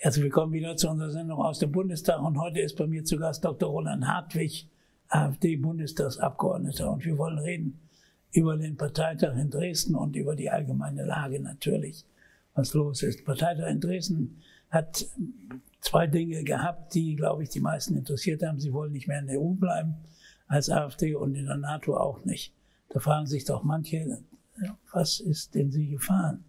Also wir kommen wieder zu unserer Sendung aus dem Bundestag und heute ist bei mir zu Gast Dr. Roland Hartwig, AfD-Bundestagsabgeordneter. Und wir wollen reden über den Parteitag in Dresden und über die allgemeine Lage natürlich, was los ist. Der Parteitag in Dresden hat zwei Dinge gehabt, die, glaube ich, die meisten interessiert haben. Sie wollen nicht mehr in der EU bleiben als AfD und in der NATO auch nicht. Da fragen sich doch manche, was ist denn Sie gefahren?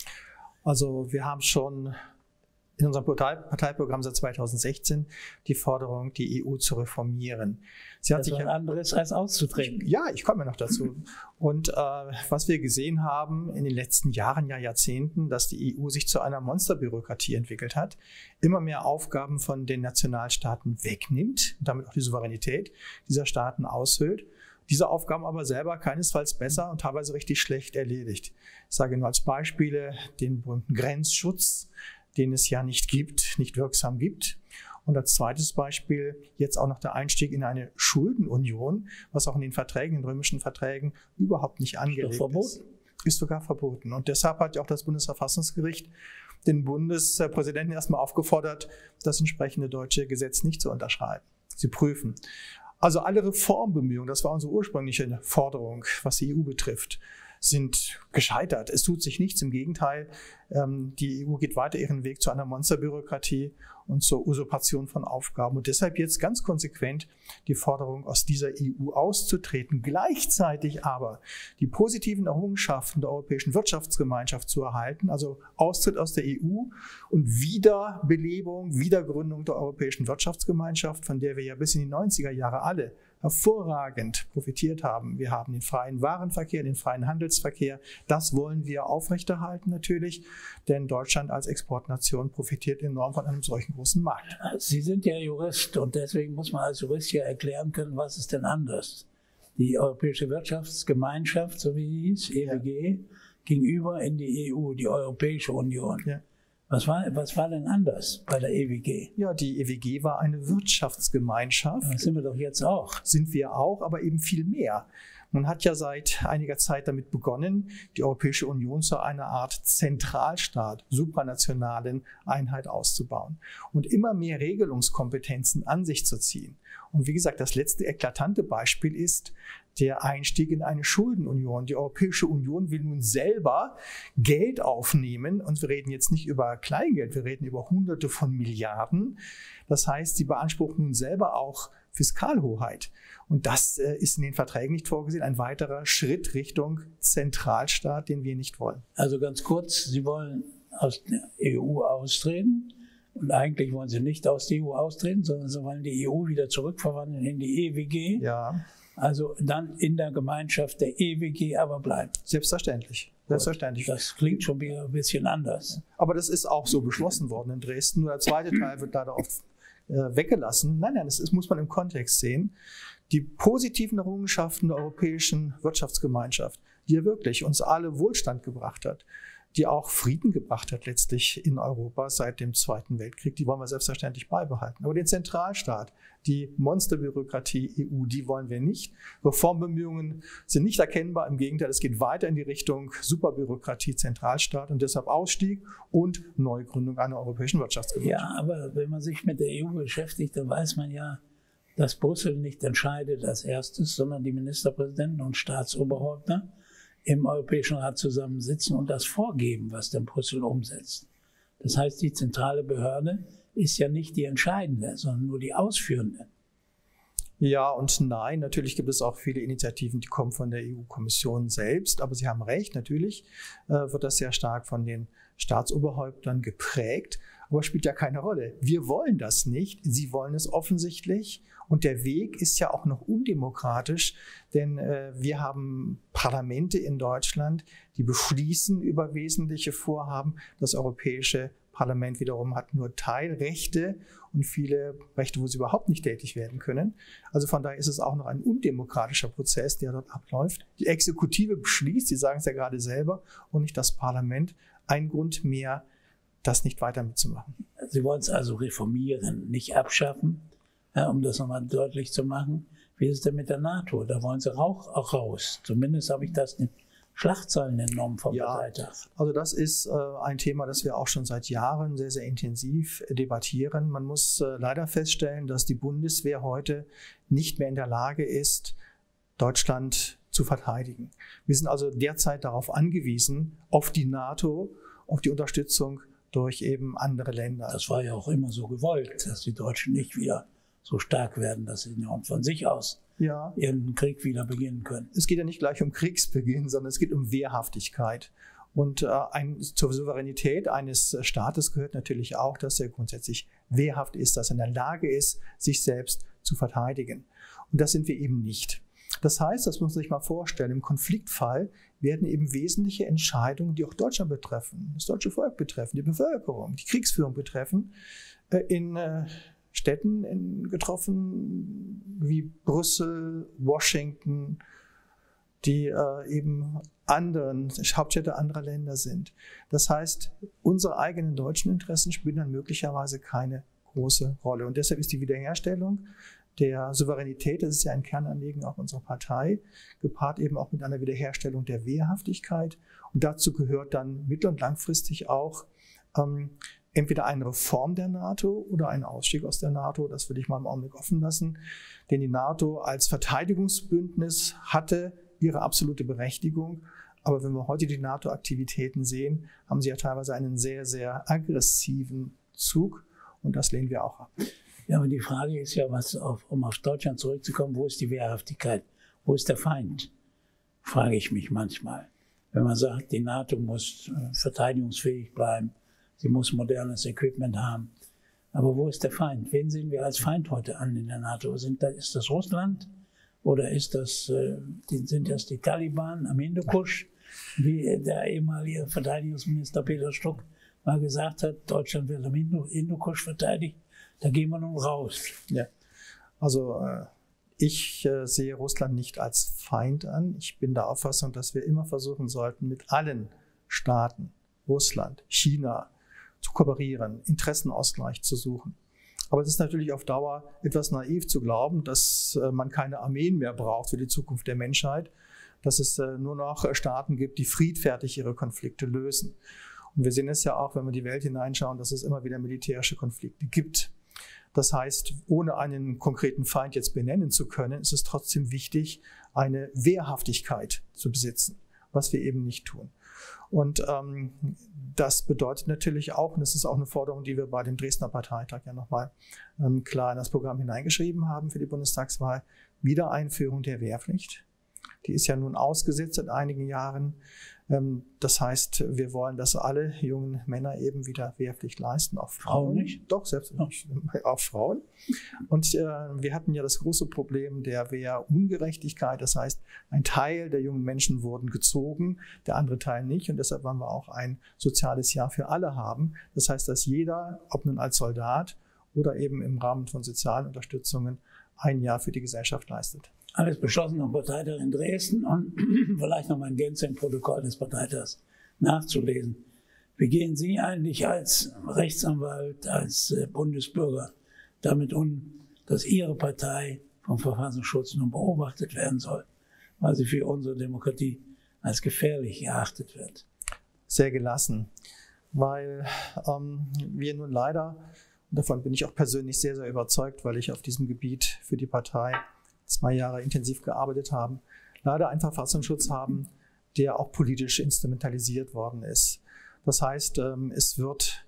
Also wir haben schon in unserem Parteiprogramm seit 2016 die Forderung, die EU zu reformieren. Sie hat sich ein anderes als auszutreten. Ja, ich komme noch dazu. Und was wir gesehen haben in den letzten Jahren, Jahrzehnten, dass die EU sich zu einer Monsterbürokratie entwickelt hat, immer mehr Aufgaben von den Nationalstaaten wegnimmt und damit auch die Souveränität dieser Staaten aushöhlt. Diese Aufgaben aber selber keinesfalls besser und teilweise richtig schlecht erledigt. Ich sage nur als Beispiele den berühmten Grenzschutz, den es ja nicht gibt, nicht wirksam gibt. Und als zweites Beispiel jetzt auch noch der Einstieg in eine Schuldenunion, was auch in den Verträgen, in den römischen Verträgen überhaupt nicht angelegt ist. Ist sogar verboten. Und deshalb hat ja auch das Bundesverfassungsgericht den Bundespräsidenten erstmal aufgefordert, das entsprechende deutsche Gesetz nicht zu unterschreiben. Sie prüfen. Also alle Reformbemühungen, das war unsere ursprüngliche Forderung, was die EU betrifft, sind gescheitert. Es tut sich nichts, im Gegenteil. Die EU geht weiter ihren Weg zu einer Monsterbürokratie und zur Usurpation von Aufgaben. Und deshalb jetzt ganz konsequent die Forderung, aus dieser EU auszutreten, gleichzeitig aber die positiven Errungenschaften der Europäischen Wirtschaftsgemeinschaft zu erhalten, also Austritt aus der EU und Wiederbelebung, Wiedergründung der Europäischen Wirtschaftsgemeinschaft, von der wir ja bis in die 90er Jahre alle hervorragend profitiert haben. Wir haben den freien Warenverkehr, den freien Handelsverkehr. Das wollen wir aufrechterhalten natürlich, denn Deutschland als Exportnation profitiert enorm von einem solchen großen Markt. Sie sind ja Jurist und deswegen muss man als Jurist ja erklären können, was ist denn anders? Die Europäische Wirtschaftsgemeinschaft, so wie sie hieß, EWG, gegenüber in die EU, die Europäische Union. Ja. Was war denn anders bei der EWG? Ja, die EWG war eine Wirtschaftsgemeinschaft. Das sind wir doch jetzt auch. Sind wir auch, aber eben viel mehr. Man hat ja seit einiger Zeit damit begonnen, die Europäische Union zu einer Art Zentralstaat, supranationalen Einheit auszubauen und immer mehr Regelungskompetenzen an sich zu ziehen. Und wie gesagt, das letzte eklatante Beispiel ist der Einstieg in eine Schuldenunion. Die Europäische Union will nun selber Geld aufnehmen und wir reden jetzt nicht über Kleingeld, wir reden über Hunderte von Milliarden. Das heißt, sie beansprucht nun selber auch Fiskalhoheit. Und das ist in den Verträgen nicht vorgesehen. Ein weiterer Schritt Richtung Zentralstaat, den wir nicht wollen. Also ganz kurz, Sie wollen aus der EU austreten. Und eigentlich wollen Sie nicht aus der EU austreten, sondern Sie wollen die EU wieder zurückverwandeln in die EWG. Ja. Also dann in der Gemeinschaft der EWG aber bleiben. Selbstverständlich. Selbstverständlich. Das klingt schon wieder ein bisschen anders. Aber das ist auch so beschlossen worden in Dresden. Nur der zweite Teil wird leider oft weggelassen. Nein, das muss man im Kontext sehen. Die positiven Errungenschaften der Europäischen Wirtschaftsgemeinschaft, die ja wirklich uns alle Wohlstand gebracht hat, die auch Frieden gebracht hat letztlich in Europa seit dem Zweiten Weltkrieg, die wollen wir selbstverständlich beibehalten. Aber den Zentralstaat, die Monsterbürokratie EU, die wollen wir nicht. Reformbemühungen sind nicht erkennbar, im Gegenteil, es geht weiter in die Richtung Superbürokratie, Zentralstaat und deshalb Ausstieg und Neugründung einer Europäischen Wirtschaftsgemeinschaft. Ja, aber wenn man sich mit der EU beschäftigt, dann weiß man ja, dass Brüssel nicht entscheidet als erstes, sondern die Ministerpräsidenten und Staatsoberhäupter im Europäischen Rat zusammensitzen und das vorgeben, was denn Brüssel umsetzt. Das heißt, die zentrale Behörde ist ja nicht die entscheidende, sondern nur die ausführende. Ja und nein, natürlich gibt es auch viele Initiativen, die kommen von der EU-Kommission selbst, aber Sie haben recht, natürlich wird das sehr stark von den Staatsoberhäuptern geprägt, aber spielt ja keine Rolle. Wir wollen das nicht, Sie wollen es offensichtlich und der Weg ist ja auch noch undemokratisch, denn wir haben Parlamente in Deutschland, die beschließen über wesentliche Vorhaben. Das Europäische Parlament wiederum hat nur Teilrechte und viele Rechte, wo sie überhaupt nicht tätig werden können. Also von daher ist es auch noch ein undemokratischer Prozess, der dort abläuft. Die Exekutive beschließt, Sie sagen es ja gerade selber, und nicht das Parlament. Ein Grund mehr, das nicht weiter mitzumachen. Sie wollen es also reformieren, nicht abschaffen, ja, um das nochmal deutlich zu machen. Wie ist es denn mit der NATO? Da wollen Sie auch raus. Zumindest habe ich das den Schlagzeilen entnommen vom Parteitag. Also das ist ein Thema, das wir auch schon seit Jahren sehr, sehr intensiv debattieren. Man muss leider feststellen, dass die Bundeswehr heute nicht mehr in der Lage ist, Deutschland zu verteidigen. Wir sind also derzeit darauf angewiesen, auf die NATO, auf die Unterstützung durch eben andere Länder. Das war ja auch immer so gewollt, dass die Deutschen nicht wieder so stark werden, dass sie von sich aus ihren Krieg wieder beginnen können. Es geht ja nicht gleich um Kriegsbeginn, sondern es geht um Wehrhaftigkeit. Und zur Souveränität eines Staates gehört natürlich auch, dass er grundsätzlich wehrhaft ist, dass er in der Lage ist, sich selbst zu verteidigen. Und das sind wir eben nicht. Das heißt, das muss man sich mal vorstellen, im Konfliktfall werden eben wesentliche Entscheidungen, die auch Deutschland betreffen, das deutsche Volk betreffen, die Bevölkerung, die Kriegsführung betreffen, in Städten getroffen wie Brüssel, Washington, die eben Hauptstädte anderer Länder sind. Das heißt, unsere eigenen deutschen Interessen spielen dann möglicherweise keine große Rolle. Und deshalb ist die Wiederherstellung der Souveränität, das ist ja ein Kernanliegen auch unserer Partei, gepaart eben auch mit einer Wiederherstellung der Wehrhaftigkeit. Und dazu gehört dann mittel- und langfristig auch entweder eine Reform der NATO oder ein Ausstieg aus der NATO. Das würde ich mal im Augenblick offen lassen. Denn die NATO als Verteidigungsbündnis hatte ihre absolute Berechtigung. Aber wenn wir heute die NATO-Aktivitäten sehen, haben sie ja teilweise einen sehr, sehr aggressiven Zug. Und das lehnen wir auch ab. Ja, aber die Frage ist ja, um auf Deutschland zurückzukommen, wo ist die Wehrhaftigkeit? Wo ist der Feind? Frage ich mich manchmal. Wenn man sagt, die NATO muss verteidigungsfähig bleiben, sie muss modernes Equipment haben. Aber wo ist der Feind? Wen sehen wir als Feind heute an in der NATO? Ist das Russland? Oder sind das die Taliban am Hindukusch? Wie der ehemalige Verteidigungsminister Peter Struck mal gesagt hat, Deutschland wird am Hindukusch verteidigt. Da gehen wir nun raus. Ja. Also ich sehe Russland nicht als Feind an. Ich bin der Auffassung, dass wir immer versuchen sollten, mit allen Staaten, Russland, China, zu kooperieren, Interessenausgleich zu suchen. Aber es ist natürlich auf Dauer etwas naiv zu glauben, dass man keine Armeen mehr braucht für die Zukunft der Menschheit, dass es nur noch Staaten gibt, die friedfertig ihre Konflikte lösen. Und wir sehen es ja auch, wenn wir in die Welt hineinschauen, dass es immer wieder militärische Konflikte gibt. Das heißt, ohne einen konkreten Feind jetzt benennen zu können, ist es trotzdem wichtig, eine Wehrhaftigkeit zu besitzen, was wir eben nicht tun. Und das bedeutet natürlich auch, und das ist auch eine Forderung, die wir bei dem Dresdner Parteitag ja nochmal klar in das Programm hineingeschrieben haben für die Bundestagswahl, Wiedereinführung der Wehrpflicht. Die ist ja nun ausgesetzt seit einigen Jahren. Das heißt, wir wollen, dass alle jungen Männer eben wieder Wehrpflicht leisten. Auch Frauen nicht? Doch, selbstverständlich. Auch Frauen. Und wir hatten ja das große Problem der Wehrungerechtigkeit. Das heißt, ein Teil der jungen Menschen wurden gezogen, der andere Teil nicht. Und deshalb wollen wir auch ein soziales Jahr für alle haben. Das heißt, dass jeder, ob nun als Soldat oder eben im Rahmen von sozialen Unterstützungen, ein Jahr für die Gesellschaft leistet. Alles beschlossen am Parteitag in Dresden und vielleicht noch mal ein Gänze im Protokoll des Parteitags nachzulesen. Wie gehen Sie eigentlich als Rechtsanwalt, als Bundesbürger damit um, dass Ihre Partei vom Verfassungsschutz nun beobachtet werden soll, weil sie für unsere Demokratie als gefährlich erachtet wird? Sehr gelassen, weil wir nun leider, und davon bin ich auch persönlich sehr, sehr überzeugt, weil ich auf diesem Gebiet für die Partei 2 Jahre intensiv gearbeitet haben, leider einen Verfassungsschutz haben, der auch politisch instrumentalisiert worden ist. Das heißt, es wird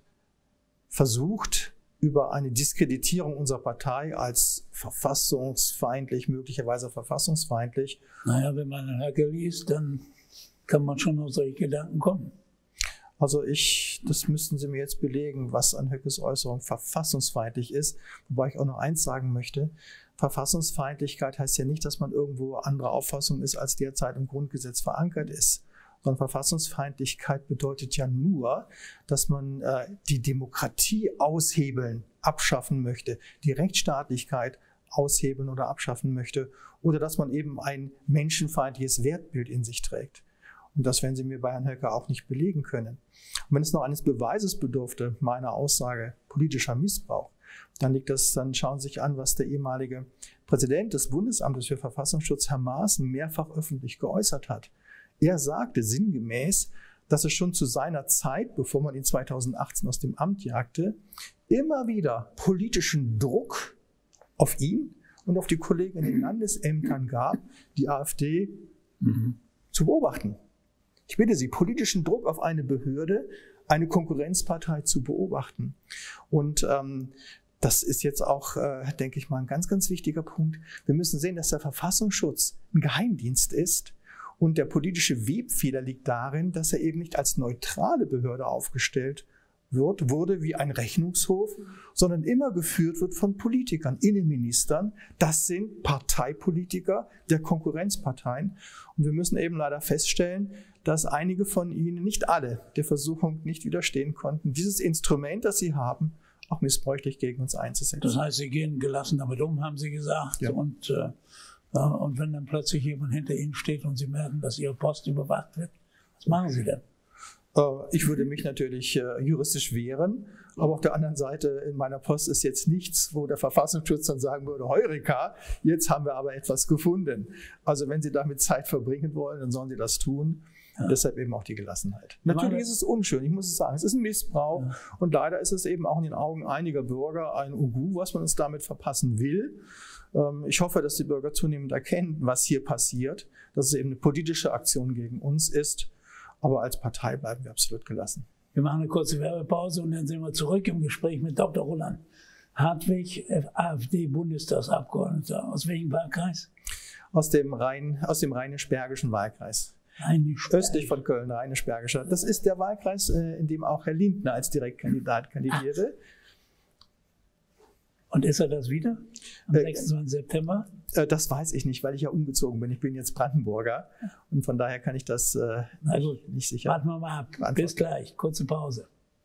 versucht, über eine Diskreditierung unserer Partei als verfassungsfeindlich, möglicherweise verfassungsfeindlich. Naja, wenn man Herrn Höcke liest, dann kann man schon auf solche Gedanken kommen. Also das müssten Sie mir jetzt belegen, was an Höckes Äußerung verfassungsfeindlich ist. Wobei ich auch noch eins sagen möchte. Verfassungsfeindlichkeit heißt ja nicht, dass man irgendwo anderer Auffassung ist, als derzeit im Grundgesetz verankert ist. Sondern Verfassungsfeindlichkeit bedeutet ja nur, dass man die Demokratie aushebeln, abschaffen möchte, die Rechtsstaatlichkeit aushebeln oder abschaffen möchte, oder dass man eben ein menschenfeindliches Wertbild in sich trägt. Und das werden Sie mir bei Herrn Höcke auch nicht belegen können. Und wenn es noch eines Beweises bedurfte, meiner Aussage, politischer Missbrauch, dann schauen Sie sich an, was der ehemalige Präsident des Bundesamtes für Verfassungsschutz, Herr Maaßen, mehrfach öffentlich geäußert hat. Er sagte sinngemäß, dass es schon zu seiner Zeit, bevor man ihn 2018 aus dem Amt jagte, immer wieder politischen Druck auf ihn und auf die Kollegen in den Landesämtern gab, die AfD zu beobachten. Ich bitte Sie, politischen Druck auf eine Behörde, eine Konkurrenzpartei zu beobachten. Und das ist jetzt auch, denke ich mal, ein ganz, ganz wichtiger Punkt. Wir müssen sehen, dass der Verfassungsschutz ein Geheimdienst ist. Und der politische Webfehler liegt darin, dass er eben nicht als neutrale Behörde aufgestellt wurde wie ein Rechnungshof, sondern immer geführt wird von Politikern, Innenministern. Das sind Parteipolitiker der Konkurrenzparteien. Und wir müssen eben leider feststellen, dass einige von ihnen, nicht alle, der Versuchung nicht widerstehen konnten, dieses Instrument, das sie haben, auch missbräuchlich gegen uns einzusetzen. Das heißt, Sie gehen gelassen damit um, haben Sie gesagt. Ja. Und wenn dann plötzlich jemand hinter Ihnen steht und Sie merken, dass Ihre Post überwacht wird, was machen Sie denn? Ich würde mich natürlich juristisch wehren, aber auf der anderen Seite in meiner Post ist jetzt nichts, wo der Verfassungsschutz dann sagen würde, Heureka, jetzt haben wir aber etwas gefunden. Also wenn Sie damit Zeit verbringen wollen, dann sollen Sie das tun. Ja. Deshalb eben auch die Gelassenheit. Natürlich ist es unschön, ich muss es sagen, es ist ein Missbrauch und leider ist es eben auch in den Augen einiger Bürger ein Ugu, was man uns damit verpassen will. Ich hoffe, dass die Bürger zunehmend erkennen, was hier passiert, dass es eben eine politische Aktion gegen uns ist. Aber als Partei bleiben wir absolut gelassen. Wir machen eine kurze Werbepause und dann sind wir zurück im Gespräch mit Dr. Roland Hartwig, AfD-Bundestagsabgeordneter. Aus welchem Wahlkreis? Aus dem Rheinisch-Bergischen Wahlkreis. Östlich von Köln, Rheinisch-Bergischer. Das ist der Wahlkreis, in dem auch Herr Lindner als Direktkandidat kandidierte. Und ist er das wieder am 26. September? Das weiß ich nicht, weil ich ja umgezogen bin. Ich bin jetzt Brandenburger und von daher kann ich das nicht sicher. Warten wir mal ab. Bis gleich. Kurze Pause.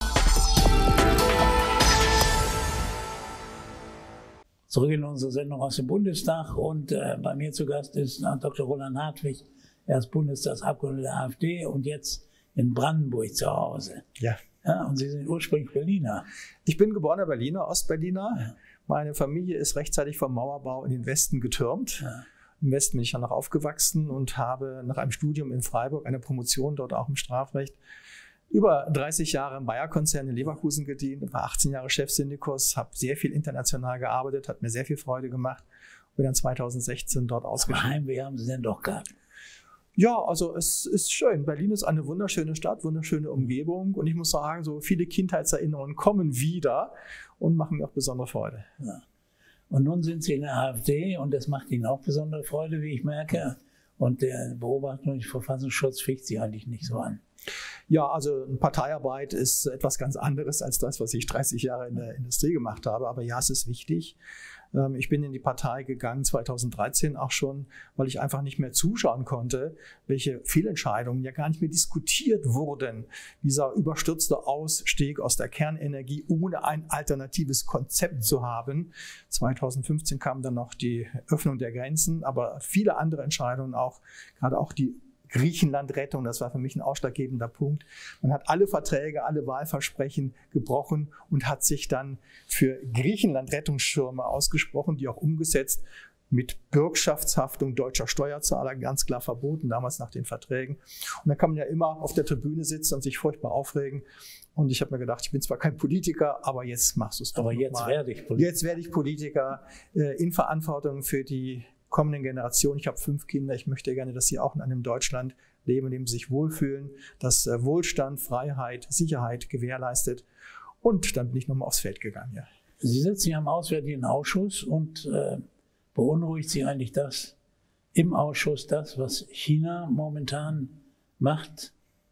Zurück in unsere Sendung aus dem Bundestag und bei mir zu Gast ist Dr. Roland Hartwig. Er ist Bundestagsabgeordneter der AfD und jetzt in Brandenburg zu Hause. Ja. Und Sie sind ursprünglich Berliner. Ich bin geborener Berliner, Ostberliner. Ja. Meine Familie ist rechtzeitig vom Mauerbau in den Westen getürmt. Ja. Im Westen bin ich dann noch aufgewachsen und habe nach einem Studium in Freiburg eine Promotion dort auch im Strafrecht über 30 Jahre im Bayer-Konzern in Leverkusen gedient, war 18 Jahre Chefsyndikus, habe sehr viel international gearbeitet, hat mir sehr viel Freude gemacht und bin dann 2016 dort ausgeschieden. Heimweh haben Sie denn doch gehabt? Ja, also es ist schön. Berlin ist eine wunderschöne Stadt, wunderschöne Umgebung und ich muss sagen, so viele Kindheitserinnerungen kommen wieder und machen mir auch besondere Freude. Ja. Und nun sind Sie in der AfD und das macht Ihnen auch besondere Freude, wie ich merke. Und der Beobachtung durch den Verfassungsschutz ficht Sie eigentlich nicht so an. Ja, also Parteiarbeit ist etwas ganz anderes als das, was ich 30 Jahre in der Industrie gemacht habe. Aber ja, es ist wichtig. Ich bin in die Partei gegangen, 2013 auch schon, weil ich einfach nicht mehr zuschauen konnte, welche Fehlentscheidungen ja gar nicht mehr diskutiert wurden. Dieser überstürzte Ausstieg aus der Kernenergie, ohne ein alternatives Konzept zu haben. 2015 kam dann noch die Öffnung der Grenzen, aber viele andere Entscheidungen auch, gerade auch die Griechenland-Rettung, das war für mich ein ausschlaggebender Punkt. Man hat alle Verträge, alle Wahlversprechen gebrochen und hat sich dann für Griechenland-Rettungsschirme ausgesprochen, die auch umgesetzt mit Bürgschaftshaftung deutscher Steuerzahler, ganz klar verboten, damals nach den Verträgen. Und da kann man ja immer auf der Tribüne sitzen und sich furchtbar aufregen. Und ich habe mir gedacht, ich bin zwar kein Politiker, aber jetzt machst du es doch mal. Aber jetzt werde ich Politiker. Jetzt werde ich Politiker in Verantwortung für die kommenden Generationen. Ich habe 5 Kinder. Ich möchte gerne, dass sie auch in einem Deutschland leben, in dem sie sich wohlfühlen, dass Wohlstand, Freiheit, Sicherheit gewährleistet. Und dann bin ich nochmal aufs Feld gegangen. Ja. Sie sitzen ja im Auswärtigen Ausschuss und beunruhigt Sie eigentlich das im Ausschuss, das, was China momentan macht,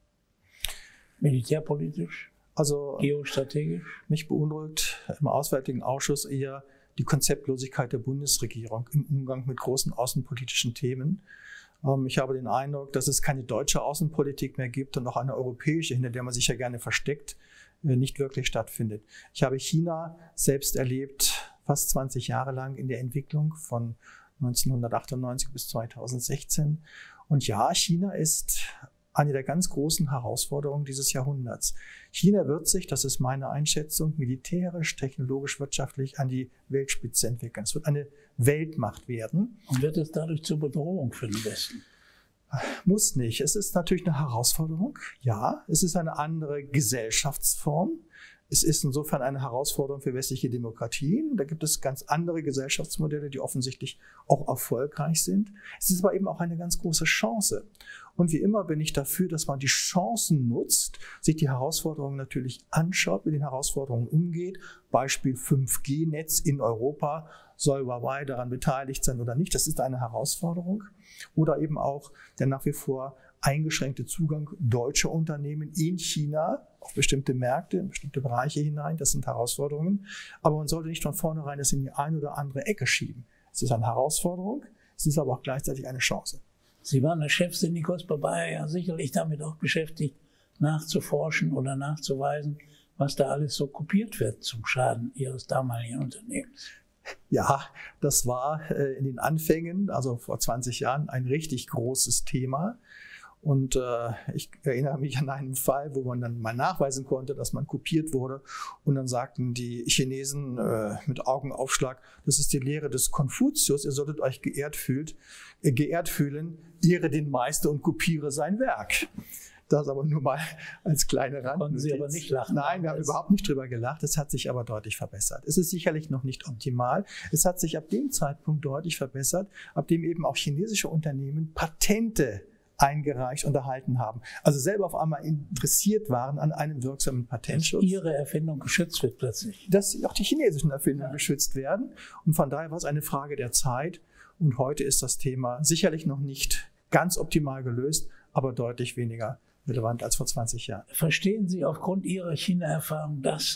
militärpolitisch, also geostrategisch? Mich beunruhigt im Auswärtigen Ausschuss eher die Konzeptlosigkeit der Bundesregierung im Umgang mit großen außenpolitischen Themen. Ich habe den Eindruck, dass es keine deutsche Außenpolitik mehr gibt und auch eine europäische, hinter der man sich ja gerne versteckt, nicht wirklich stattfindet. Ich habe China selbst erlebt, fast 20 Jahre lang in der Entwicklung von 1998 bis 2016. Und ja, China ist eine der ganz großen Herausforderungen dieses Jahrhunderts. China wird sich, das ist meine Einschätzung, militärisch, technologisch, wirtschaftlich an die Weltspitze entwickeln. Es wird eine Weltmacht werden. Und wird es dadurch zur Bedrohung für den Westen? Muss nicht. Es ist natürlich eine Herausforderung. Ja, es ist eine andere Gesellschaftsform. Es ist insofern eine Herausforderung für westliche Demokratien. Da gibt es ganz andere Gesellschaftsmodelle, die offensichtlich auch erfolgreich sind. Es ist aber eben auch eine ganz große Chance. Und wie immer bin ich dafür, dass man die Chancen nutzt, sich die Herausforderungen natürlich anschaut, mit den Herausforderungen umgeht. Beispiel 5G-Netz in Europa. Soll Huawei daran beteiligt sein oder nicht? Das ist eine Herausforderung. Oder eben auch der nach wie vor eingeschränkte Zugang deutscher Unternehmen in China auf bestimmte Märkte, in bestimmte Bereiche hinein. Das sind Herausforderungen. Aber man sollte nicht von vornherein das in die eine oder andere Ecke schieben. Es ist eine Herausforderung, es ist aber auch gleichzeitig eine Chance. Sie waren als Chefsyndikus bei Bayer ja sicherlich damit auch beschäftigt, nachzuforschen oder nachzuweisen, was da alles so kopiert wird zum Schaden Ihres damaligen Unternehmens. Ja, das war in den Anfängen, also vor 20 Jahren, ein richtig großes Thema. Und ich erinnere mich an einen Fall, wo man dann mal nachweisen konnte, dass man kopiert wurde. Und dann sagten die Chinesen mit Augenaufschlag, das ist die Lehre des Konfuzius, ihr solltet euch geehrt fühlen, ehre den Meister und kopiere sein Werk. Das aber nur mal als kleine Randnotiz. Konnten Sie aber nicht lachen? Nein, wir haben überhaupt nicht drüber gelacht. Es hat sich aber deutlich verbessert. Es ist sicherlich noch nicht optimal. Es hat sich ab dem Zeitpunkt deutlich verbessert, ab dem eben auch chinesische Unternehmen Patente eingereicht und erhalten haben. Also selber auf einmal interessiert waren an einem wirksamen Patentschutz. Dass Ihre Erfindung geschützt wird plötzlich. Dass auch die chinesischen Erfindungen geschützt werden. Und von daher war es eine Frage der Zeit. Und heute ist das Thema sicherlich noch nicht ganz optimal gelöst, aber deutlich weniger relevant als vor 20 Jahren. Verstehen Sie aufgrund Ihrer China-Erfahrung, dass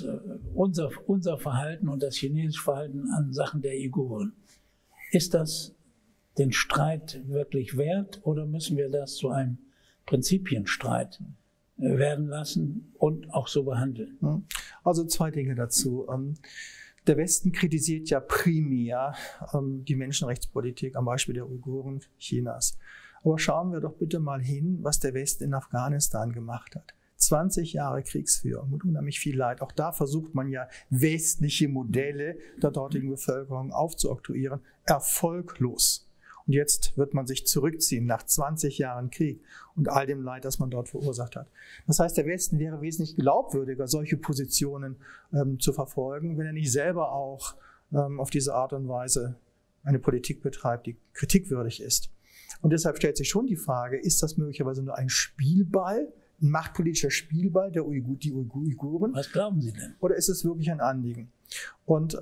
unser Verhalten und das chinesische Verhalten an Sachen der Uiguren, ist das den Streit wirklich wert oder müssen wir das zu einem Prinzipienstreit werden lassen und auch so behandeln? Also zwei Dinge dazu. Der Westen kritisiert ja primär die Menschenrechtspolitik am Beispiel der Uiguren Chinas. Aber schauen wir doch bitte mal hin, was der Westen in Afghanistan gemacht hat. 20 Jahre Kriegsführung mit unheimlich viel Leid. Auch da versucht man ja westliche Modelle der dortigen Bevölkerung aufzuoktroyieren. Erfolglos. Und jetzt wird man sich zurückziehen nach 20 Jahren Krieg und all dem Leid, das man dort verursacht hat. Das heißt, der Westen wäre wesentlich glaubwürdiger, solche Positionen zu verfolgen, wenn er nicht selber auch auf diese Art und Weise eine Politik betreibt, die kritikwürdig ist. Und deshalb stellt sich schon die Frage, ist das möglicherweise nur ein Spielball, ein machtpolitischer Spielball die Uiguren? Was glauben Sie denn? Oder ist es wirklich ein Anliegen? Und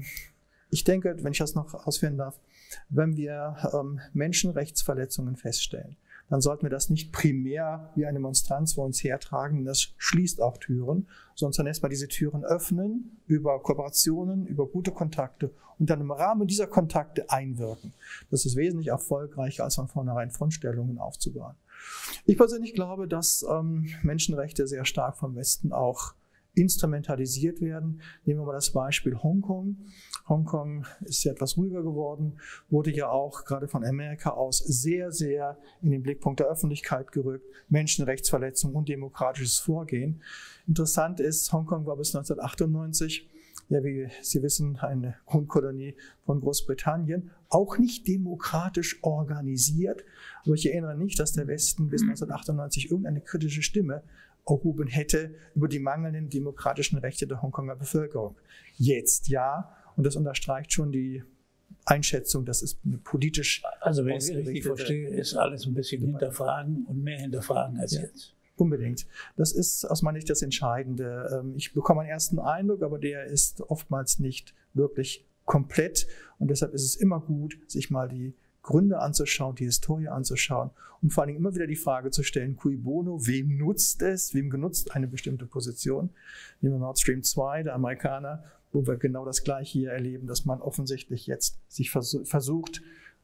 ich denke, wenn ich das noch ausführen darf, wenn wir Menschenrechtsverletzungen feststellen, dann sollten wir das nicht primär wie eine Monstranz vor uns hertragen. Das schließt auch Türen, sondern zunächst mal diese Türen öffnen über Kooperationen, über gute Kontakte und dann im Rahmen dieser Kontakte einwirken. Das ist wesentlich erfolgreicher, als von vornherein Frontstellungen aufzubauen. Ich persönlich glaube, dass Menschenrechte sehr stark vom Westen auch instrumentalisiert werden. Nehmen wir mal das Beispiel Hongkong. Hongkong ist ja etwas ruhiger geworden, wurde ja auch gerade von Amerika aus sehr, sehr in den Blickpunkt der Öffentlichkeit gerückt. Menschenrechtsverletzungen und demokratisches Vorgehen. Interessant ist, Hongkong war bis 1998, ja, wie Sie wissen, eine Grundkolonie von Großbritannien, auch nicht demokratisch organisiert. Aber ich erinnere nicht, dass der Westen bis 1998 irgendeine kritische Stimme erhoben hätte über die mangelnden demokratischen Rechte der Hongkonger Bevölkerung. Jetzt ja, und das unterstreicht schon die Einschätzung, dass es politisch... Also wenn ich richtig verstehe, ist alles ein bisschen hinterfragen und mehr hinterfragen als jetzt. Unbedingt. Das ist aus meiner Sicht das Entscheidende. Ich bekomme einen ersten Eindruck, aber der ist oftmals nicht wirklich komplett. Und deshalb ist es immer gut, sich mal die Gründe anzuschauen, die Historie anzuschauen und vor allen Dingen immer wieder die Frage zu stellen, cui bono, wem nutzt es, wem genutzt eine bestimmte Position. Nehmen wir Nord Stream 2, der Amerikaner, wo wir genau das Gleiche hier erleben, dass man offensichtlich jetzt sich versucht,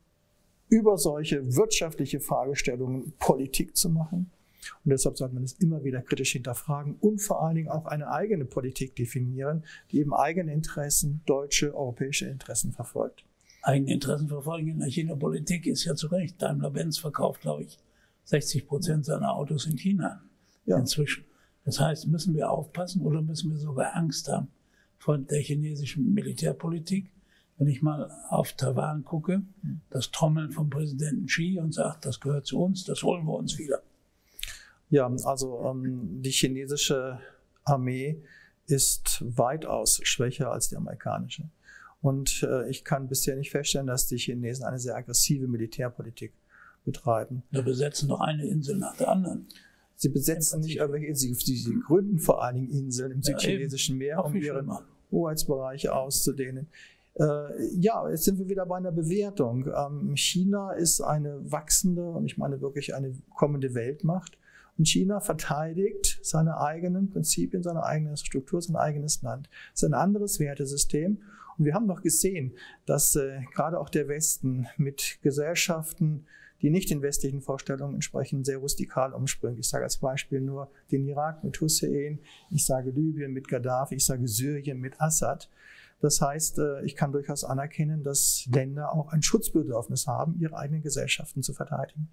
über solche wirtschaftliche Fragestellungen Politik zu machen. Und deshalb sollte man es immer wieder kritisch hinterfragen und vor allen Dingen auch eine eigene Politik definieren, die eben eigene Interessen, deutsche, europäische Interessen verfolgt. Eigene Interessen verfolgen in der China-Politik ist ja zu Recht. Daimler-Benz verkauft, glaube ich, 60% seiner Autos in China inzwischen. Das heißt, müssen wir aufpassen oder müssen wir sogar Angst haben vor der chinesischen Militärpolitik, wenn ich mal auf Taiwan gucke, das Trommeln vom Präsidenten Xi und sagt, das gehört zu uns, das holen wir uns wieder. Ja, also die chinesische Armee ist weitaus schwächer als die amerikanische. Und ich kann bisher nicht feststellen, dass die Chinesen eine sehr aggressive Militärpolitik betreiben. Wir besetzen doch eine Insel nach der anderen. Sie besetzen nicht irgendwelche Inseln, sie gründen vor allen Dingen Inseln im südchinesischen Meer, um ihren Hoheitsbereich auszudehnen. Ja, jetzt sind wir wieder bei einer Bewertung. China ist eine wachsende und ich meine wirklich eine kommende Weltmacht. Und China verteidigt seine eigenen Prinzipien, seine eigene Struktur, sein eigenes Land. Es ist ein anderes Wertesystem. Und wir haben doch gesehen, dass gerade auch der Westen mit Gesellschaften, die nicht den westlichen Vorstellungen entsprechen, sehr rustikal umspringt. Ich sage als Beispiel nur den Irak mit Hussein, ich sage Libyen mit Gaddafi, ich sage Syrien mit Assad. Das heißt, ich kann durchaus anerkennen, dass Länder auch ein Schutzbedürfnis haben, ihre eigenen Gesellschaften zu verteidigen.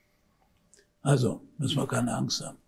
Also müssen wir keine Angst haben.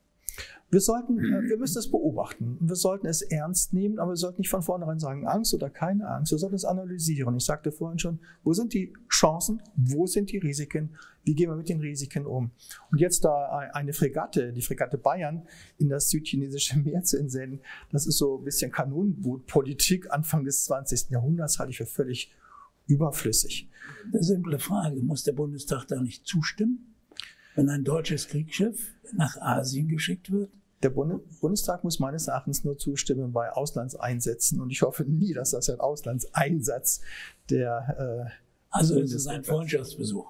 Wir müssen es beobachten. Wir sollten es ernst nehmen, aber wir sollten nicht von vornherein sagen, Angst oder keine Angst. Wir sollten es analysieren. Ich sagte vorhin schon, wo sind die Chancen, wo sind die Risiken, wie gehen wir mit den Risiken um? Und jetzt da eine Fregatte, die Fregatte Bayern, in das südchinesische Meer zu entsenden, das ist so ein bisschen Kanonenbootpolitik Anfang des 20. Jahrhunderts, halte ich für völlig überflüssig. Eine simple Frage, muss der Bundestag da nicht zustimmen, wenn ein deutsches Kriegsschiff nach Asien geschickt wird? Der Bundestag muss meines Erachtens nur zustimmen bei Auslandseinsätzen. Und ich hoffe nie, dass das ein Auslandseinsatz der Also es ist ein Freundschaftsbesuch.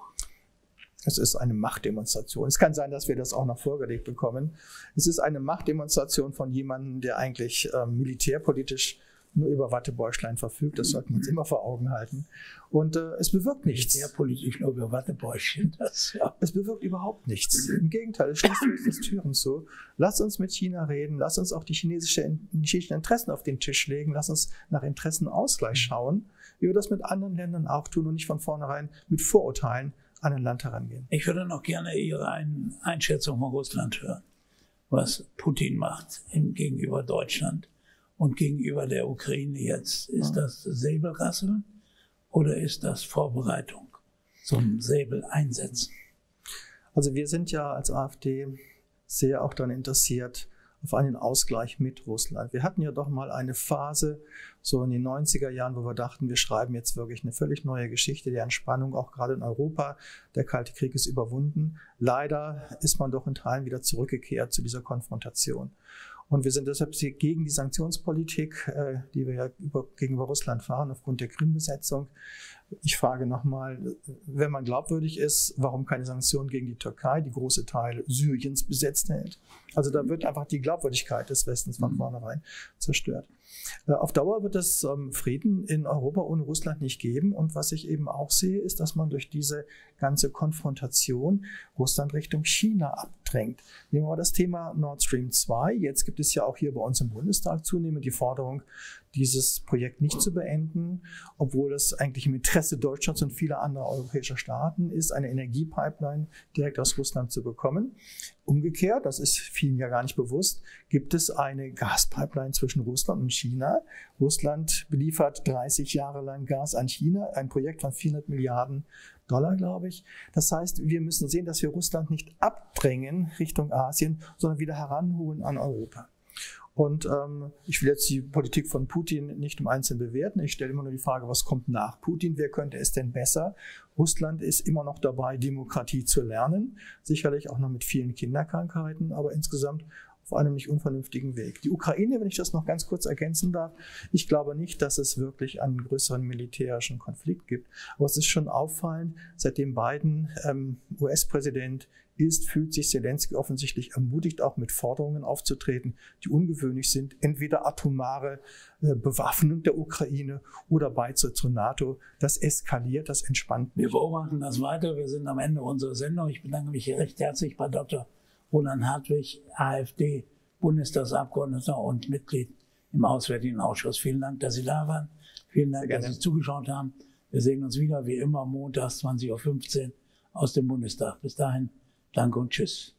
Es ist eine Machtdemonstration. Es kann sein, dass wir das auch noch vorgelegt bekommen. Es ist eine Machtdemonstration von jemandem, der eigentlich militärpolitisch nur über Wattebäuschlein verfügt. Das sollten wir uns immer vor Augen halten. Und es bewirkt nichts. Militärpolitisch nur über Wattebäuschchen. Es bewirkt überhaupt nichts. Im Gegenteil, es schließt uns Türen zu. Lass uns mit China reden. Lass uns auch die chinesischen Interessen auf den Tisch legen. Lass uns nach Interessenausgleich schauen, wie wir das mit anderen Ländern auch tun und nicht von vornherein mit Vorurteilen an ein Land herangehen. Ich würde noch gerne Ihre Einschätzung von Russland hören, was Putin macht gegenüber Deutschland. Und gegenüber der Ukraine jetzt, ist das Säbelrasseln oder ist das Vorbereitung zum Säbeleinsetzen? Also wir sind ja als AfD sehr auch daran interessiert, auf einen Ausgleich mit Russland. Wir hatten ja doch mal eine Phase, so in den 90er Jahren, wo wir dachten, wir schreiben jetzt wirklich eine völlig neue Geschichte der Entspannung, auch gerade in Europa. Der Kalte Krieg ist überwunden. Leider ist man doch in Teilen wieder zurückgekehrt zu dieser Konfrontation. Und wir sind deshalb gegen die Sanktionspolitik, die wir ja gegenüber Russland fahren, aufgrund der Krim-Besetzung. Ich frage nochmal, wenn man glaubwürdig ist, warum keine Sanktionen gegen die Türkei, die große Teile Syriens besetzt hält? Also da wird einfach die Glaubwürdigkeit des Westens von vornherein zerstört. Auf Dauer wird es Frieden in Europa ohne Russland nicht geben. Und was ich eben auch sehe, ist, dass man durch diese ganze Konfrontation Russland Richtung China abdrängt. Nehmen wir mal das Thema Nord Stream 2. Jetzt gibt es ja auch hier bei uns im Bundestag zunehmend die Forderung, dieses Projekt nicht zu beenden, obwohl das eigentlich im Interesse Deutschlands und vieler anderer europäischer Staaten ist, eine Energiepipeline direkt aus Russland zu bekommen. Umgekehrt, das ist vielen ja gar nicht bewusst, gibt es eine Gaspipeline zwischen Russland und China. Russland beliefert 30 Jahre lang Gas an China, ein Projekt von 400 Milliarden $, glaube ich. Das heißt, wir müssen sehen, dass wir Russland nicht abdrängen Richtung Asien, sondern wieder heranholen an Europa. Und ich will jetzt die Politik von Putin nicht im Einzelnen bewerten. Ich stelle immer nur die Frage, was kommt nach Putin? Wer könnte es denn besser? Russland ist immer noch dabei, Demokratie zu lernen. Sicherlich auch noch mit vielen Kinderkrankheiten, aber insgesamt auf einem nicht unvernünftigen Weg. Die Ukraine, wenn ich das noch ganz kurz ergänzen darf, ich glaube nicht, dass es wirklich einen größeren militärischen Konflikt gibt. Aber es ist schon auffallend, seitdem Biden US-Präsident ist, fühlt sich Zelensky offensichtlich ermutigt, auch mit Forderungen aufzutreten, die ungewöhnlich sind. Entweder atomare Bewaffnung der Ukraine oder Beitritt zur NATO. Das eskaliert, das entspannt nicht. Wir beobachten das weiter. Wir sind am Ende unserer Sendung. Ich bedanke mich recht herzlich bei Dr. Roland Hartwig, AfD, Bundestagsabgeordneter und Mitglied im Auswärtigen Ausschuss. Vielen Dank, dass Sie da waren. Vielen Dank, dass Sie zugeschaut haben. Wir sehen uns wieder, wie immer, montags 20:15 Uhr aus dem Bundestag. Bis dahin, danke und tschüss.